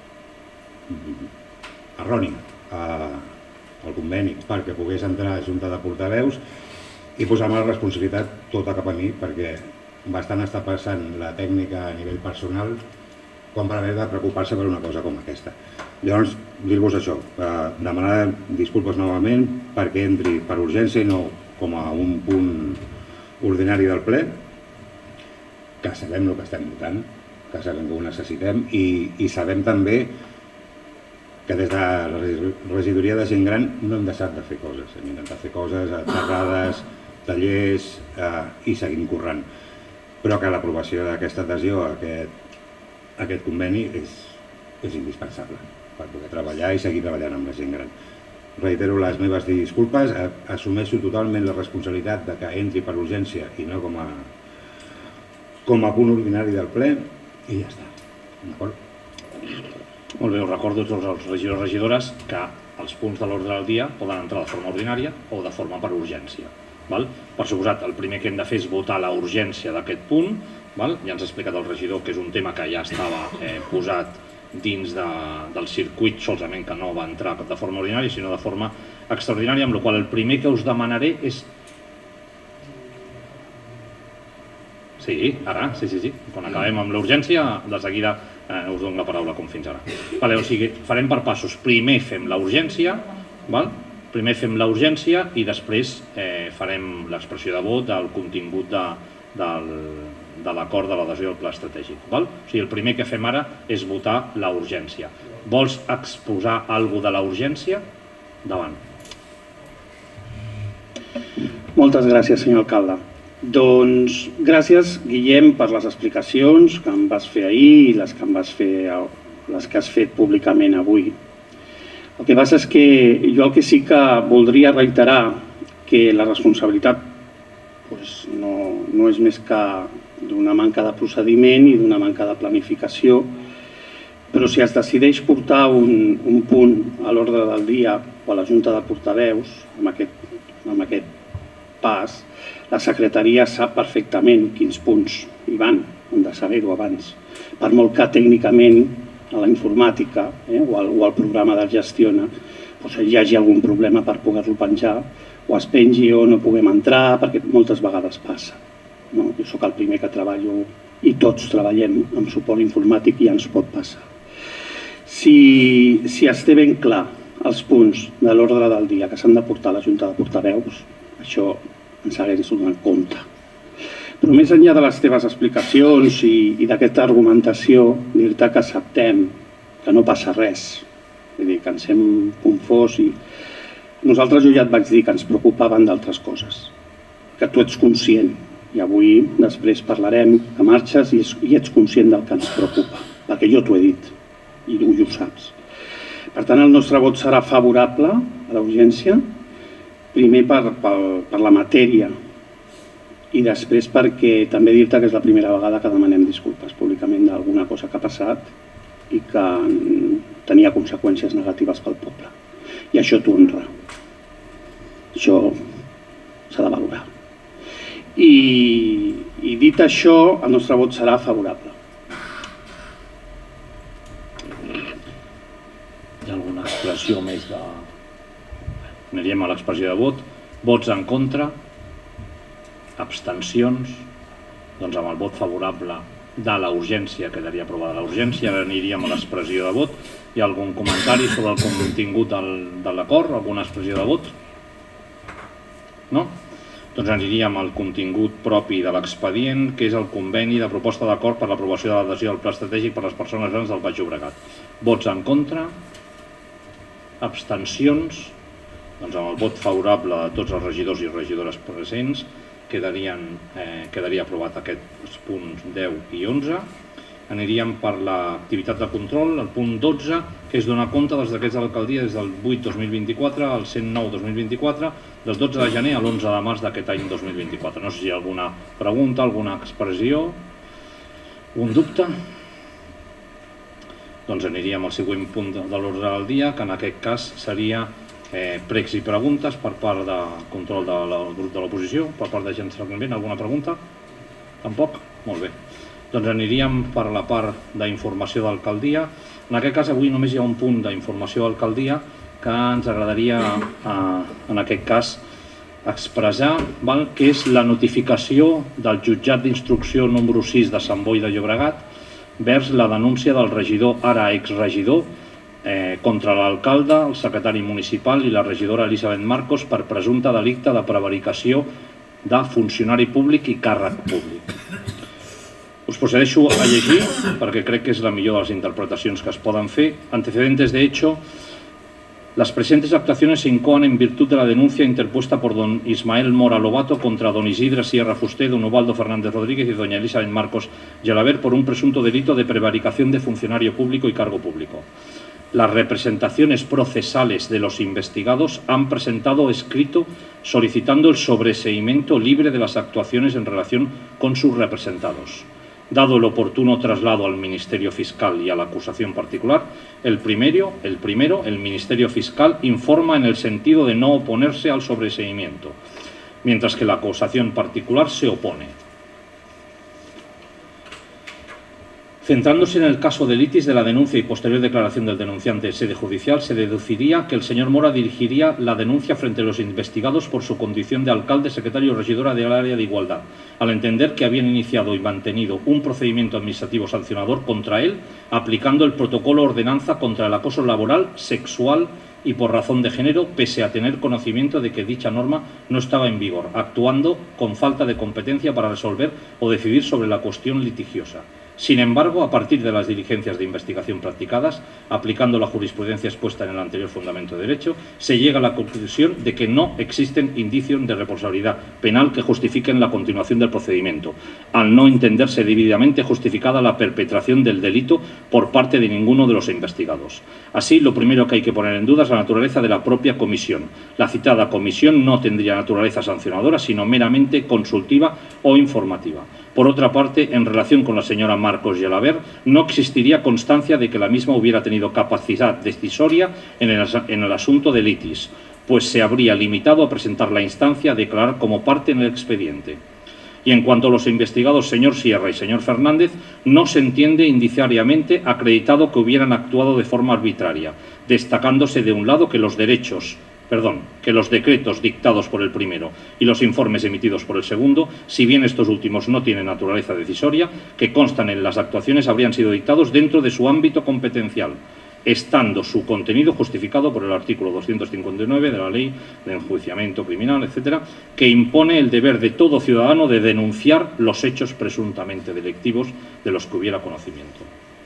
errònia al conveni perquè pogués entrar a la Junta de Portaveus i posar-me la responsabilitat tota cap a mi perquè bastant està passant la tècnica a nivell personal com per haver de preocupar-se per una cosa com aquesta. Llavors, dir-vos això, demanar disculpes novament perquè entri per urgència i no com a un punt ordinari del ple, que sabem el que estem votant, que sabem que ho necessitem i, i sabem també que des de la regidoria de gent gran no hem deixat de fer coses, hem intentat fer coses, xerrades, tallers eh, i seguim corrent, però que l'aprovació d'aquesta adhesió a aquest, a aquest conveni és, és indispensable per poder treballar i seguir treballant amb la gent gran. Reitero les meves disculpes, assumeixo totalment la responsabilitat de que entri per urgència i no com a, com a punt ordinari del ple i ja està. D'acord? Molt bé, us recordo a tots els regidors i regidores que els punts de l'ordre del dia poden entrar de forma ordinària o de forma per urgència. Val? Per suposat, el primer que hem de fer és votar la urgència d'aquest punt. Val? Ja ens ha explicat el regidor que és un tema que ja estava eh, posat dins de, del circuit, solament que no va entrar de forma ordinària, sinó de forma extraordinària, amb la qual el primer que us demanaré és... Sí, ara, sí, sí, sí. Quan acabem amb l'urgència, de seguida eh, us dono la paraula com fins ara. Vale, o sigui, farem per passos. Primer fem la urgència, val? Primer fem la urgència i després eh, farem l'expressió de vot del contingut de, del, de l'acord de l'adhesió al pla estratègic. Val? O sigui, el primer que fem ara és votar la urgència. Vols exposar alguna cosa de la urgència? Davant. Moltes gràcies, senyor alcalde. Doncs gràcies, Guillem, per les explicacions que em vas fer ahir i les que, em vas fer, les que has fet públicament avui. El que passa és que jo el que sí que voldria reiterar que la responsabilitat doncs, no, no és més que d'una manca de procediment i d'una manca de planificació, però si es decideix portar un, un punt a l'ordre del dia o a la Junta de Portaveus, amb aquest, amb aquest pas, la secretaria sap perfectament quins punts hi van, hem de saber-ho abans, per molt que tècnicament a la informàtica eh, o, al, o al programa de Gestiona doncs, hi hagi algun problema per poder-lo penjar, o es pengi o no puguem entrar, perquè moltes vegades passa. No? Jo soc el primer que treballo i tots treballem amb suport informàtic i ja ens pot passar. Si, si es té ben clar els punts de l'ordre del dia que s'han de portar a la Junta de Portaveus, això ens hagués donat compte. Però més enllà de les teves explicacions i, i d'aquesta argumentació, dir-te que acceptem que no passa res, vull dir, que ens hem confós i nosaltres jo ja et vaig dir que ens preocupaven d'altres coses, que tu ets conscient i avui després parlarem que marxes i, i ets conscient del que ens preocupa, perquè jo t'ho he dit i tu ho saps. Per tant, el nostre vot serà favorable a la urgència, primer per, per, per la matèria i després perquè també dir-te que és la primera vegada que demanem disculpes públicament d'alguna cosa que ha passat i que tenia conseqüències negatives pel poble. I això t'honra. Això s'ha de valorar. I, i dit això, el nostre vot serà favorable. Hi ha alguna expressió més de... Anirem a l'expressió de vot. Vots en contra, abstencions, doncs amb el vot favorable de la urgència quedaria aprovada la urgència. Ara aniríem a l'expressió de vot. Hi ha algun comentari sobre el contingut del, de l'acord? Alguna expressió de vot? No? Doncs aniríem al contingut propi de l'expedient, que és el conveni de proposta d'acord per l'aprovació de l'adhesió al pla estratègic per a les persones grans del Baix Llobregat. Vots en contra, abstencions, doncs amb el vot favorable de tots els regidors i regidores presents quedarien, eh, quedaria aprovat aquests punts deu i onze. Aniríem per l'activitat de control, el punt dotze, que és donar compte dels decrets de l'alcaldia des del vuit dos mil vint-i-quatre al cent nou dos mil vint-i-quatre, del dotze de gener a l'onze de març d'aquest any dos mil vint-i-quatre. No sé si hi ha alguna pregunta, alguna expressió, un dubte. Doncs aniríem al següent punt de l'ordre del dia, que en aquest cas seria eh, pregs i preguntes per part de control del grup de l'oposició, per part de gent certament. Alguna pregunta? Tampoc? Molt bé. Doncs aniríem per la part d'informació d'alcaldia. En aquest cas avui només hi ha un punt d'informació d'alcaldia que ens agradaria eh, en aquest cas expressar, val? Que és la notificació del jutjat d'instrucció número sis de Sant Boi de Llobregat vers la denúncia del regidor, ara exregidor, eh, contra l'alcalde, el secretari municipal i la regidora Elisabet Marcos per presumpte delicte de prevaricació de funcionari públic i càrrec públic. Us procedeixo a llegir perquè crec que és la millor de les interpretacions que es poden fer. Antecedentes de hecho. Las presentes actuaciones se incoan en virtud de la denuncia interpuesta por don Ismael Mora Lobato contra don Isidra Sierra Fusté, don Ubaldo Fernández Rodríguez y doña Elisabet Marcos Gelaber por un presunto delito de prevaricación de funcionario público y cargo público. Las representaciones procesales de los investigados han presentado escrito solicitando el sobreseimiento libre de las actuaciones en relación con sus representados. Dado el oportuno traslado al Ministerio Fiscal y a la acusación particular, el primero, el primero, el Ministerio Fiscal informa en el sentido de no oponerse al sobreseimiento, mientras que la acusación particular se opone. Centrándose en el caso de litis de la denuncia y posterior declaración del denunciante en sede judicial, se deduciría que el señor Mora dirigiría la denuncia frente a los investigados por su condición de alcalde, secretario o regidora del área de igualdad, al entender que habían iniciado y mantenido un procedimiento administrativo sancionador contra él, aplicando el protocolo ordenanza contra el acoso laboral, sexual y por razón de género, pese a tener conocimiento de que dicha norma no estaba en vigor, actuando con falta de competencia para resolver o decidir sobre la cuestión litigiosa. Sin embargo, a partir de las diligencias de investigación practicadas, aplicando la jurisprudencia expuesta en el anterior fundamento de derecho, se llega a la conclusión de que no existen indicios de responsabilidad penal que justifiquen la continuación del procedimiento, al no entenderse debidamente justificada la perpetración del delito por parte de ninguno de los investigados. Así, lo primero que hay que poner en duda es la naturaleza de la propia comisión. La citada comisión no tendría naturaleza sancionadora, sino meramente consultiva o informativa. Por otra parte, en relación con la señora Marcos Gelabert, no existiría constancia de que la misma hubiera tenido capacidad decisoria en el, en el asunto de litis, pues se habría limitado a presentar la instancia a declarar como parte en el expediente. Y en cuanto a los investigados señor Sierra y señor Fernández, no se entiende indiciariamente acreditado que hubieran actuado de forma arbitraria, destacándose de un lado que los derechos Perdón, que los decretos dictados por el primero y los informes emitidos por el segundo, si bien estos últimos no tienen naturaleza decisoria, que constan en las actuaciones habrían sido dictados dentro de su ámbito competencial, estando su contenido justificado por el artículo doscientos cincuenta y nueve de la Ley de Enjuiciamiento Criminal, etcétera, que impone el deber de todo ciudadano de denunciar los hechos presuntamente delictivos de los que hubiera conocimiento.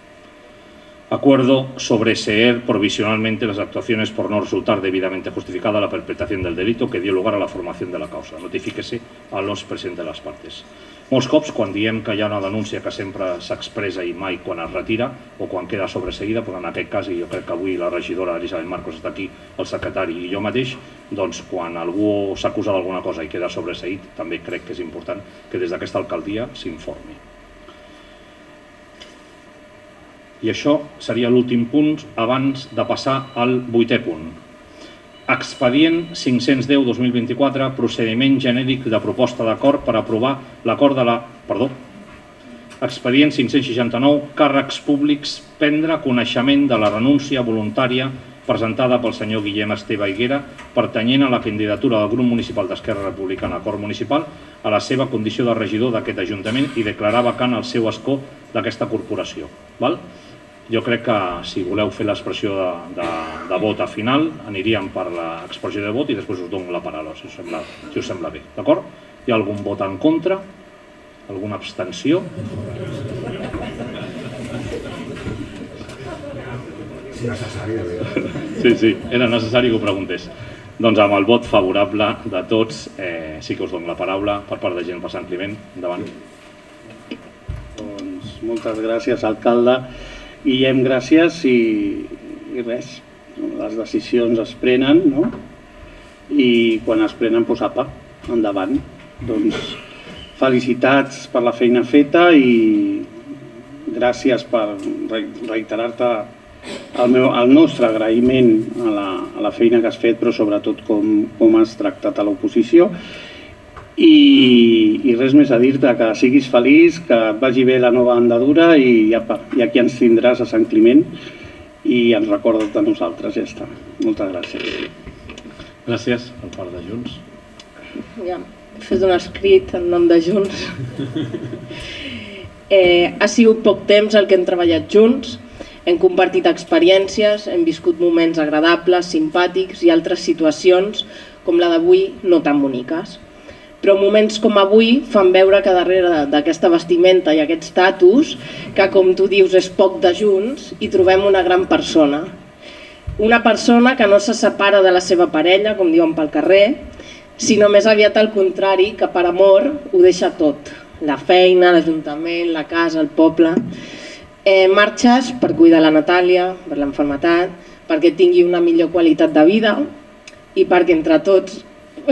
Acuerdo sobre seer provisionalmente las actuaciones por no resultar debidamente justificada la perpetración del delito que dio lugar a la formación de la causa. Notifíquese a los presents de les partes. Molts cops, quan diem que hi ha una denúncia que sempre s'expressa i mai quan es retira o quan queda sobreseïda, però en aquest cas, i jo crec que avui la regidora Elisabet Marcos està aquí, el secretari i jo mateix, doncs quan algú s'acusa d'alguna cosa i queda sobreseït, també crec que és important que des d'aquesta alcaldia s'informi. I això seria l'últim punt abans de passar al vuitè punt. Expedient cinc-cents deu dos mil vint-i-quatre, procediment genèric de proposta d'acord per aprovar l'acord de la... Perdó. Expedient cinc-cents seixanta-nou, càrrecs públics, prendre coneixement de la renúncia voluntària presentada pel senyor Guillem Esteve Higuera, pertanyent a la candidatura del grup municipal d'Esquerra Republicana a Cort Municipal, a la seva condició de regidor d'aquest Ajuntament i declarar vacant el seu escó d'aquesta corporació. Val? Jo crec que si voleu fer l'expressió de, de, de vot a final, aniríem per l'expressió de vot i després us dono la paraula, si us sembla, si us sembla bé. D'acord? Hi ha algun vot en contra? Alguna abstenció? Sí, sí, era necessari que ho preguntés. Doncs amb el vot favorable de tots, eh, sí que us dono la paraula per part de gent per Sant Climent. Endavant. Doncs moltes gràcies, alcalde. Guillem, gràcies i, i res, les decisions es prenen, no? I quan es prenen, doncs apa, endavant. Doncs felicitats per la feina feta i gràcies per reiterar-te el, meu, el nostre agraïment a la, a la feina que has fet, però sobretot com, com has tractat a l'oposició. I, i res més a dir-te, que siguis feliç, que et vagi bé la nova andadura i, apa, i aquí ens tindràs a Sant Climent i ens recordes de nosaltres, ja està. Moltes gràcies. Gràcies per part de Junts. Ja, he fet un escrit en nom de Junts. Eh, ha sigut poc temps el que hem treballat junts, hem compartit experiències, hem viscut moments agradables, simpàtics i altres situacions, com la d'avui, no tan boniques. Però moments com avui fan veure que darrere d'aquesta vestimenta i aquest estatus, que com tu dius és poc de Junts, hi trobem una gran persona. Una persona que no se separa de la seva parella, com diuen pel carrer, sinó més aviat al contrari, que per amor ho deixa tot. La feina, l'Ajuntament, la casa, el poble. Eh, marxes per cuidar la Natàlia, per l'enfermetat, perquè tingui una millor qualitat de vida i perquè entre tots...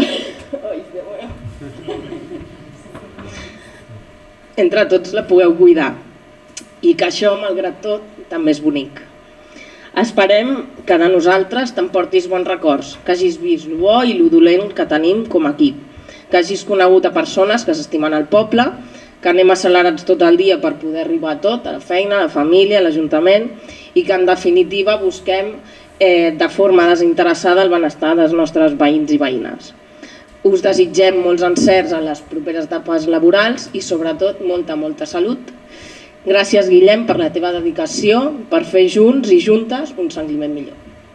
entre tots la pugueu cuidar i que això, malgrat tot, també és bonic. Esperem que de nosaltres t'emportis bons records, que hagis vist el bo i el dolent que tenim com a equip, que hagis conegut a persones que s'estimen al poble, que anem accelerats tot el dia per poder arribar a tot, a la feina, a la família, a l'Ajuntament, i que en definitiva busquem eh, de forma desinteressada el benestar dels nostres veïns i veïnes. Us desitgem molts encerts en les properes etapes laborals i sobretot molta, molta salut. Gràcies, Guillem, per la teva dedicació, per fer junts i juntes un Sant Climent millor.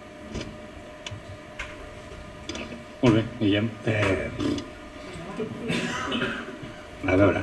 Molt bé, Guillem. Eh... A veure...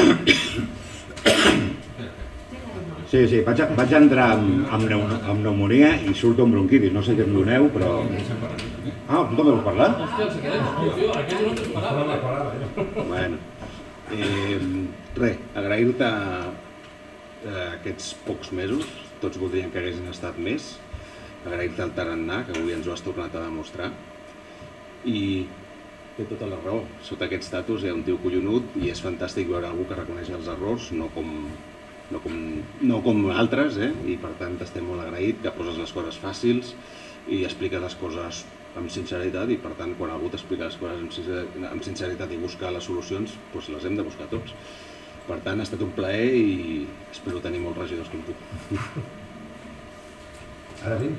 Sí, sí, vaig, vaig entrar amb, amb, neu, amb pneumonia i surto amb bronquitis. No sé què em doneu, però... Ah, tu també vols parlar? Hòstia, el secret, aquell no t'esperava. Bueno, eh, res, agrair-te aquests pocs mesos, tots voldrien que haguessin estat més, agrair-te el tarannà, que avui ens ho has tornat a demostrar, i té tota la raó. Sota aquest estatus hi ha un tio collonut i és fantàstic veure algú que reconeix els errors, no com, no com, no com altres, eh? I per tant t'estem molt agraït, que poses les coses fàcils i expliques les coses amb sinceritat, i per tant quan algú t'explica les coses amb sinceritat i busca les solucions, doncs les hem de buscar tots. Per tant, ha estat un plaer i espero tenir molts regidors com tu. Ara sí?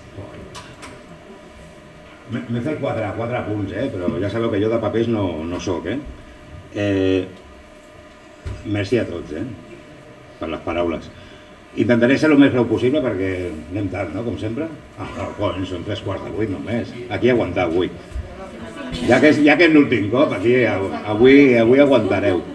M'he fet quatre, quatre punts, eh? Però ja sabeu que jo de papers no, no soc, eh? eh? Merci a tots, eh? Per les paraules. Intentaré ser el més breu possible perquè anem tard, no? Com sempre. Ah, no, coi, són tres quarts de vuit només. Aquí aguantar avui. Ja que és, ja que és l'últim cop, aquí avui, avui aguantareu.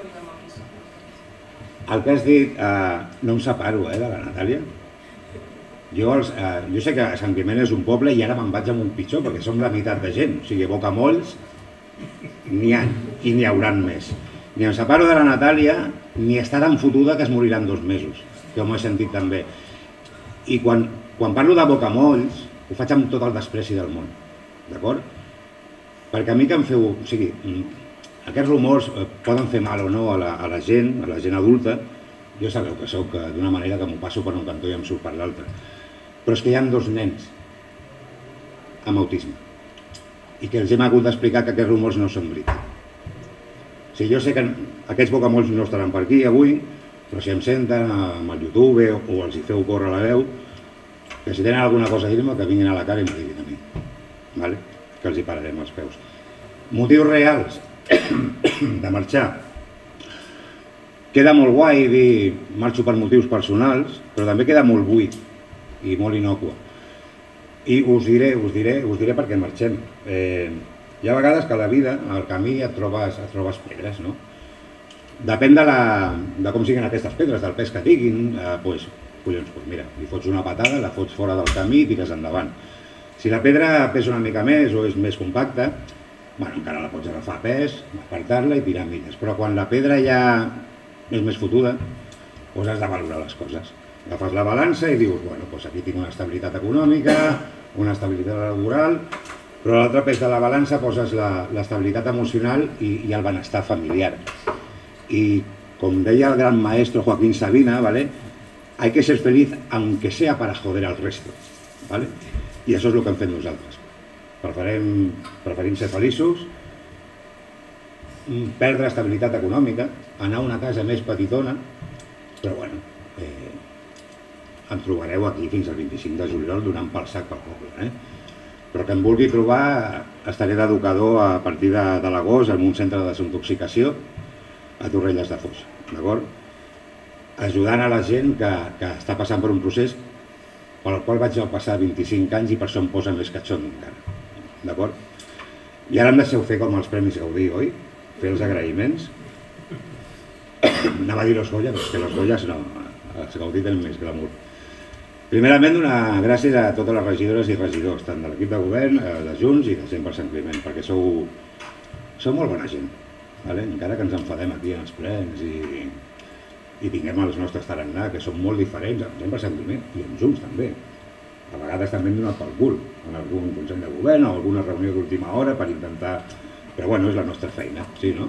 El que has dit, eh, no em separo eh, de la Natàlia. Jo, els, eh, jo sé que Sant Climent és un poble i ara me'n vaig amb un pitjor perquè som la meitat de gent. O sigui, bocamolls n'hi ha i n'hi hauran més. Ni em separo de la Natàlia ni està tan fotuda que es moriran dos mesos, que m'ho he sentit també. I quan, quan parlo de bocamolls ho faig amb tot el despreci del món, d'acord? Perquè a mi que em feu... O sigui, aquests rumors poden fer mal o no a la, a la gent, a la gent adulta. Jo sabeu que sóc d'una manera que m'ho passo per un cantó i em surt per l'altre. Però és que hi ha dos nens amb autisme i que els hem hagut d'explicar que aquests rumors no són veritat. O sigui, jo sé que aquests bocamolls no estaran per aquí avui, però si em senten amb el YouTube o els hi feu córrer la veu, que si tenen alguna cosa a dir-me, que vinguin a la cara i m'ho diguin a mi. Vale? Que els hi pararem els peus. Motius reals de marxar. Queda molt guai dir marxo per motius personals, però també queda molt buit i molt innocua. I us diré, us diré, us diré per què marxem. Eh, hi ha vegades que a la vida, al camí, et trobes, et trobes pedres, no? Depèn de, la, de com siguin aquestes pedres, del pes que tinguin, eh, pues, collons, pues mira, li fots una patada, la fots fora del camí i tires endavant. Si la pedra pesa una mica més o és més compacta, bueno, encara la pots agafar a pes, apartar-la i tirar milles. Però quan la pedra ja és més fotuda, doncs has de valorar les coses. Agafes la balança i dius, bueno, doncs aquí tinc una estabilitat econòmica, una estabilitat laboral, però a l'altre pes de la balança poses l'estabilitat emocional i, i el benestar familiar. I com deia el gran maestro Joaquín Sabina, ¿vale? Hay que ser feliz aunque sea para joder al resto, ¿vale? I això és el que hem fet nosaltres. Preferim, preferim ser feliços, perdre estabilitat econòmica, anar a una casa més petitona, però bueno, eh, em trobareu aquí fins al vint-i-cinc de juliol donant pel sac pel poble, eh? Però que em vulgui trobar, estaré d'educador a partir de, de l'agost en un centre de desintoxicació a Torrelles de Foix, d'acord? Ajudant a la gent que, que està passant per un procés pel qual vaig passar vint-i-cinc anys i per això em posen més catxondo encara, d'acord? I ara em deixeu fer com els Premis Gaudí, oi? Fer els agraïments. Anava a dir los Goya, però és que los Goyas no, els Gaudí tenen més glamour. Primerament, donar gràcies a totes les regidores i regidors, tant de l'equip de govern, de Junts i de Gent per Sant Climent, perquè sou, sou molt bona gent, vale? Encara que ens enfadem aquí en els plens i, i tinguem els nostres tarannà, que són molt diferents amb Gent per Sant Climent i amb Junts també. A vegades també hem donat pel cul en algun consell de govern o alguna reunió d'última hora per intentar... Però bueno, és la nostra feina, sí, no?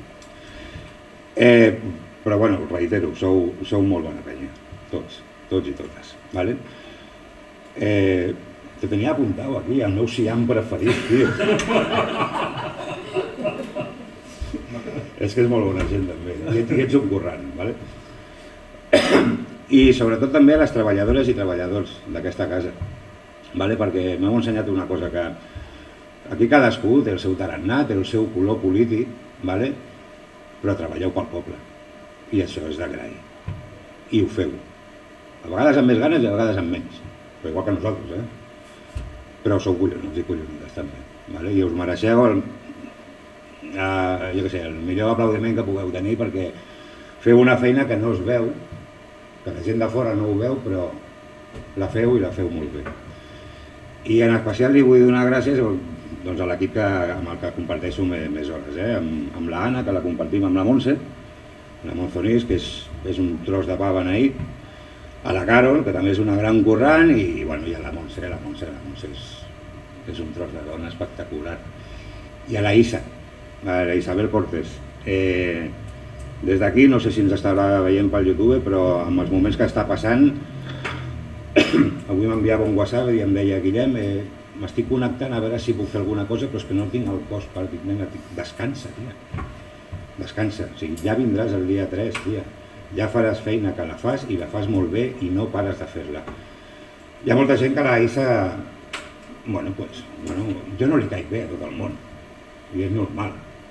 Eh, però bueno, reitero, sou, sou molt bona penya, tots, tots i totes, vale? Eh, te tenia apuntat aquí, el meu siam preferit, tio. És que és molt bona gent també, i ets, i ets un currant, vale? I sobretot també a les treballadores i treballadors d'aquesta casa, vale? Perquè m'heu ensenyat una cosa, que aquí cadascú té el seu tarannà, té el seu color polític, vale? Però treballeu pel poble, i això és d'agrair, i ho feu. A vegades amb més ganes i a vegades amb menys, però igual que nosaltres, eh? Però sou collonuts i collonides també, vale? I us mereixeu el, eh, jo què sé, el millor aplaudiment que pugueu tenir, perquè feu una feina que no es veu, que la gent de fora no ho veu, però la feu i la feu molt bé. I en especial li vull donar gràcies doncs, a l'equip amb el que comparteixo més, més hores, eh? amb, amb la Anna, que la compartim amb la Montse, la Monzonís, que és, és un tros de pa beneït, a la Carol, que també és una gran currant, i, bueno, i a la Montse, la Montse, la Montse és, és un tros de dona espectacular. I a la Isa, a la Isabel Cortés. Eh, des d'aquí, no sé si ens estarà veient pel YouTube, però amb els moments que està passant, avui m'enviava un WhatsApp i em deia, Guillem, eh, m'estic connectant a veure si puc fer alguna cosa, però és que no tinc el cos per dir, nena, descansa, tia. Descansa, o sigui, ja vindràs el dia tres, tia. Ja faràs feina que la fas i la fas molt bé i no pares de fer-la. Hi ha molta gent que la Isa, bueno, pues, bueno, jo no li caic bé a tot el món, i és normal.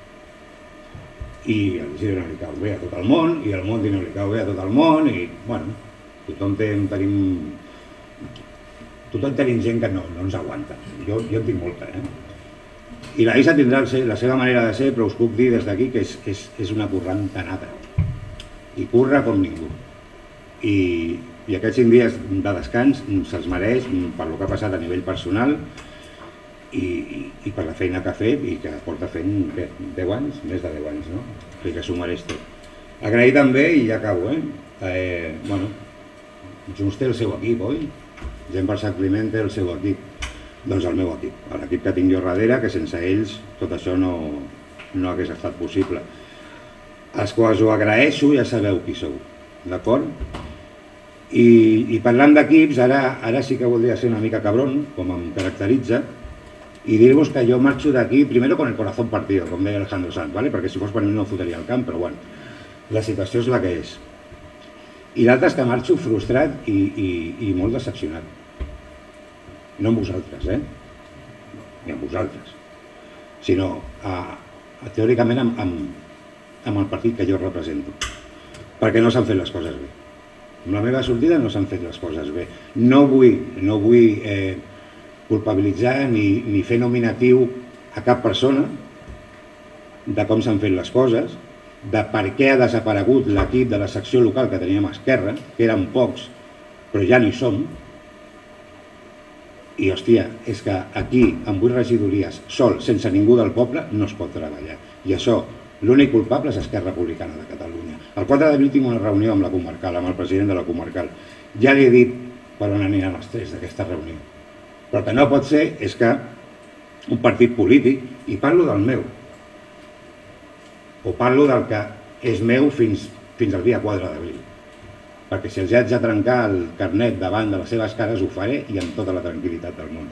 I a l'Isidre no li cau bé a tot el món, i al Monti no li cau bé a tot el món, i, bueno, tothom té, tenim... Tothom tenim gent que no, no ens aguanta. Jo, jo en tinc molta, eh? I la Isa tindrà la seva manera de ser, però us puc dir des d'aquí que és, és, és una curranta nata. I curra com ningú. I, i aquests cinc dies de descans se'ls mereix per lo que ha passat a nivell personal i, i, i per la feina que ha fet i que porta fent què, deu anys, més de deu anys, no? O sigui que s'ho mereix tot. Agrair també, i ja acabo, eh? eh bueno, Junts té el seu equip, oi? Gent per Sant Climent té el seu equip. Doncs el meu equip, l'equip que tinc jo darrere, que sense ells tot això no, no hagués estat possible. Els quals ho agraeixo, ja sabeu qui sou, d'acord? I, i parlant d'equips, ara, ara sí que voldria ser una mica cabron, com em caracteritza, i dir-vos que jo marxo d'aquí, primero con el corazón partido, com deia Alejandro Sanz, ¿vale? Perquè si fos per mi no fotria el camp, però bueno, la situació és la que és. I l'altre és que marxo frustrat i, i, i molt decepcionat. No amb vosaltres, eh? Ni amb vosaltres, sinó a, a, teòricament amb, amb, amb el partit que jo represento, perquè no s'han fet les coses bé. Amb la meva sortida no s'han fet les coses bé. No vull, no vull eh, culpabilitzar ni, ni fer nominatiu a cap persona de com s'han fet les coses, de per què ha desaparegut l'equip de la secció local que teníem a Esquerra, que eren pocs, però ja n'hi som. I, hòstia, és que aquí, amb vuit regidories, sol, sense ningú del poble, no es pot treballar. I això, l'únic culpable és Esquerra Republicana de Catalunya. El quatre d'abril tinc una reunió amb la comarcal, amb el president de la comarcal. Ja li he dit per on aniran els tres d'aquesta reunió. Però el que no pot ser és que un partit polític, i parlo del meu, o parlo del que és meu fins, fins al dia quatre d'abril. Perquè si els haig de trencar el carnet davant de les seves cares ho faré i amb tota la tranquil·litat del món.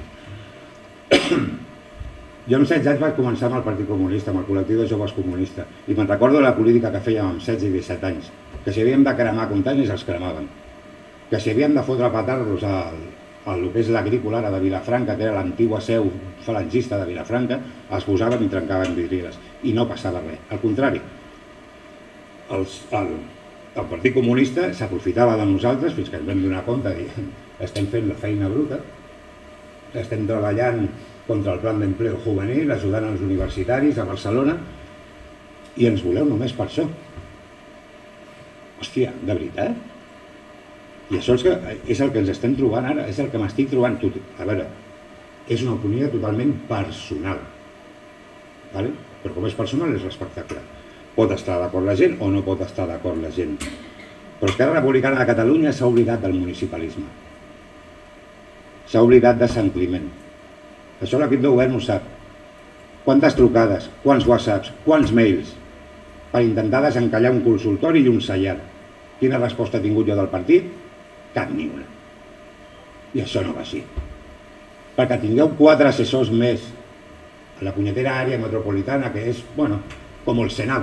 Jo amb setze anys vaig començar amb el Partit Comunista, amb el col·lectiu de joves comunistes, i me'n recordo la política que fèiem amb setze i disset anys, que si havíem de cremar containers els cremaven, que si havíem de fotre petardos al, al que és l'agrícola ara de Vilafranca, que era l'antigua seu falangista de Vilafranca, els posaven i trencaven vidrieres, i no passava res. Al contrari, els, el, el Partit Comunista s'aprofitava de nosaltres fins que ens vam donar compte de dir estem fent la feina bruta, estem treballant contra el Plan d'Empleo Juvenil, ajudant els universitaris a Barcelona, i ens voleu només per això. Hòstia, de veritat? I això és, que, és el que ens estem trobant ara, és el que m'estic trobant. Tot. A veure, és una opinió totalment personal, ¿vale? Però com és personal és respectable. Pot estar d'acord la gent o no pot estar d'acord la gent. Però Esquerra Republicana de Catalunya s'ha oblidat del municipalisme. S'ha oblidat de Sant Climent. Això l'equip de govern ho sap. Quantes trucades, quants whatsapps, quants mails per intentar desencallar un consultori i un cellar. Quina resposta he tingut jo del partit? Cap ni una. I això no va així. Perquè tingueu quatre assessors més a la punyetera àrea metropolitana, que és, bueno, com el Senado.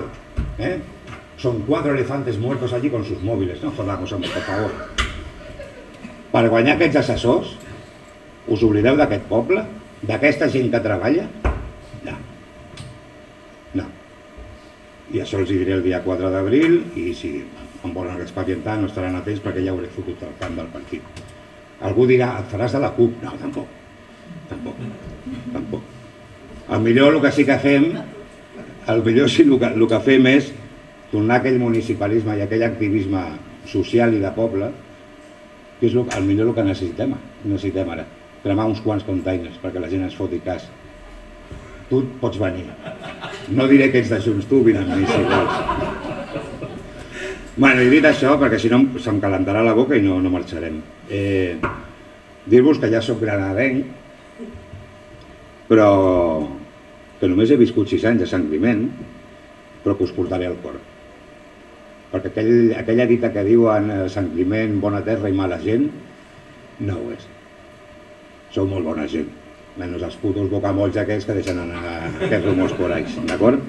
¿Eh? Son cuatro elefantes muertos allí con sus móviles. No jodamos, home, per favor. Per guanyar aquests assessors, us oblideu d'aquest poble? D'aquesta gent que treballa? No. No. I això els diré el dia quatre d'abril, i si em volen expedientar no estaran atents perquè ja hauré fotut el camp del partit. Algú dirà, et faràs de la CUP? No, tampoc. Tampoc. Tampoc. El millor el que sí que fem, el millor sí el que, el que fem és tornar aquell municipalisme i aquell activisme social i de poble, que és el, el millor el que necessitem, necessitem ara. Cremar uns quants containers perquè la gent es foti cas. Tu pots venir. No diré que ets de Junts, tu vine amb mi si vols. Bueno, he dit això perquè si no se'm calentarà la boca i no, no marxarem. Eh, Dir-vos que ja soc granadenc, però que només he viscut sis anys a Sant Climent, però que us portaré al cor. Perquè aquell, aquella dita que diuen Sant Climent, bona terra i mala gent, no ho és. Sou molt bona gent, menys els putos bocamolls aquells que deixen anar aquests rumors por ahí, d'acord?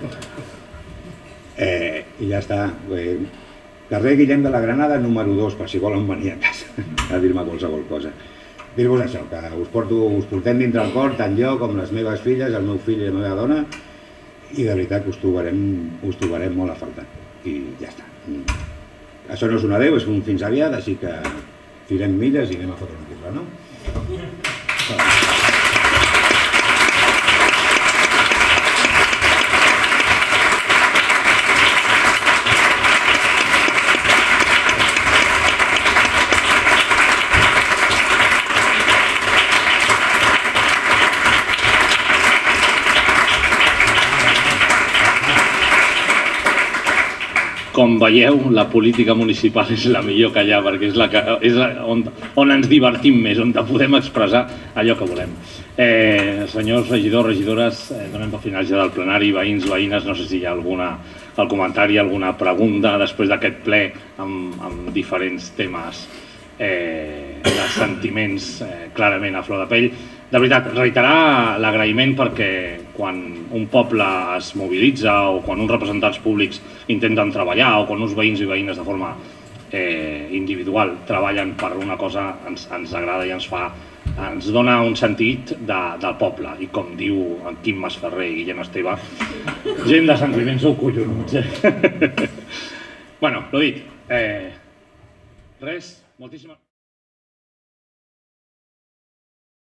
Eh, I ja està. Eh, carrer Guillem de la Granada, número dos, per si volen venir a casa a dir-me qualsevol cosa. Dir-vos això, que us, porto, us portem dintre el cor, tant jo com les meves filles, el meu fill i la meva dona, i de veritat que us trobarem, us trobarem molt a faltar. I ja està. Això no és un adeu, és un fins aviat, així que tirem milles i anem a fotre una curra, no? Com veieu, la política municipal és la millor que hi ha, perquè és, la que, és on, on ens divertim més, on podem expressar allò que volem. Eh, senyors regidors, regidores, eh, donem per final ja del plenari, veïns, veïnes, no sé si hi ha alguna, al comentari, alguna pregunta després d'aquest ple amb, amb diferents temes eh, de sentiments eh, clarament a flor de pell. De veritat, reiterar l'agraïment perquè quan un poble es mobilitza o quan uns representants públics intenten treballar o quan uns veïns i veïnes de forma eh, individual treballen per una cosa ens, ens agrada i ens fa, ens dona un sentit de, del poble. I com diu en Quim Masferrer i Guillem Esteve, gent de Sant Climent sou collonuts. Eh? Bueno, l'ho dit. Eh, res, moltíssimes...